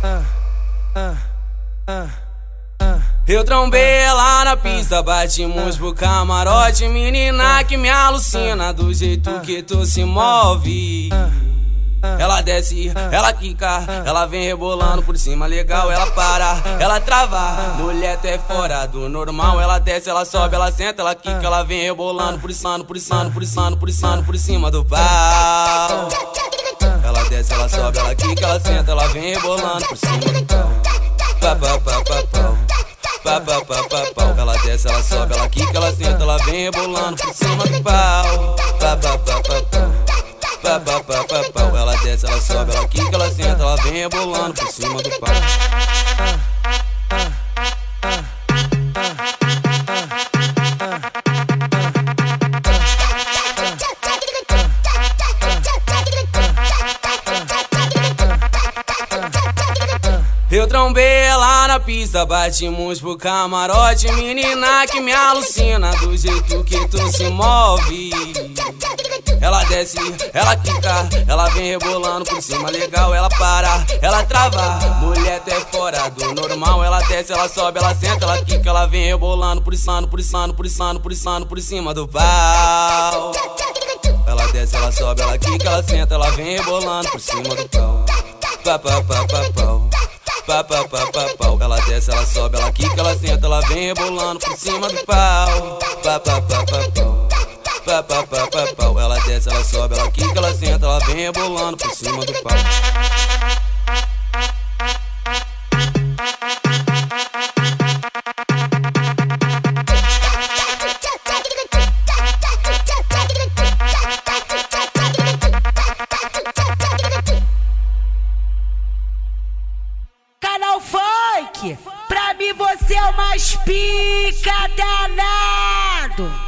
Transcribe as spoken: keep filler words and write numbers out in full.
Eu trombei ela na pista, batimos pro camarote. Menina que me alucina do jeito que tu se move. Ela desce, ela quica, ela vem rebolando por cima, legal, ela para, ela trava. Mulher, tu é fora do normal. Ela desce, ela sobe, ela senta, ela quica, ela vem rebolando por cima, por cima, por cima, por cima, por cima do pau. Ela desce, ela sobe, ela quica, ela senta, ela vem rebolando por cima do pau. Pá, pá, pá, pá, pau. Pá, pá, pá, pá, pau. Ela desce, ela sobe, ela quica, ela senta, ela vem rebolando por cima do pau. Pá, pá, pá, pá, pau. Pá, pá, pá, pá, pau. Ela desce, ela sobe, ela quica, ela senta, ela vem rebolando por cima do pau. Eu trombei ela na pista, batimos pro camarote. Menina que me alucina do jeito que tu se move. Ela desce, ela quica, ela vem rebolando por cima, legal, ela para, ela trava. Mulher, tu é fora do normal. Ela desce, ela sobe, ela senta, ela quica, ela vem rebolando por cima, por cima, por cima, por cima, por cima do pau. Ela desce, ela sobe, ela quica, ela senta, ela vem rebolando por cima do pau. Pá, pá, pá, pá, pau. Pá, pá, pá, pá, pau. Ela desce, ela sobe, ela quica, ela senta, ela vem rebolando por cima do pau. Pá, pá, pá, pá, pau. Pá, pá, pá, pá, pau. Ela desce, ela sobe, ela quica, ela senta, ela vem rebolando por cima do pau. Canal Funk, pra mim você é o mais pica danado.